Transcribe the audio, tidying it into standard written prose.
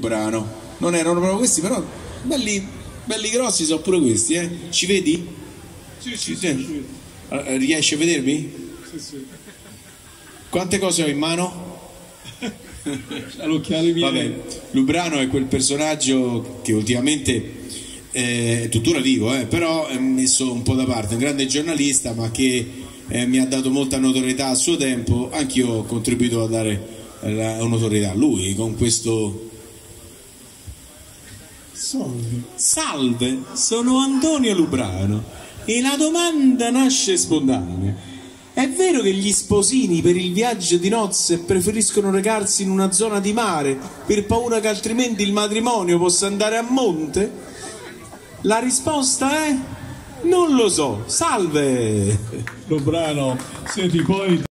brano. Non erano proprio questi, però belli, belli grossi sono pure questi, eh? Ci vedi? Sì. Riesci a vedermi? Sì. Quante cose ho in mano? All'occhiale mia. Vabbè, Lubrano è quel personaggio che ultimamente tuttora vivo, però è messo un po' da parte, un grande giornalista, ma che mi ha dato molta notorietà a suo tempo. Anch'io ho contribuito a dare notorietà a lui con questo. Salve, sono Antonio Lubrano e la domanda nasce spontanea. È vero che gli sposini per il viaggio di nozze preferiscono recarsi in una zona di mare per paura che altrimenti il matrimonio possa andare a monte? La risposta è: non lo so. Salve! Lubrano, senti poi...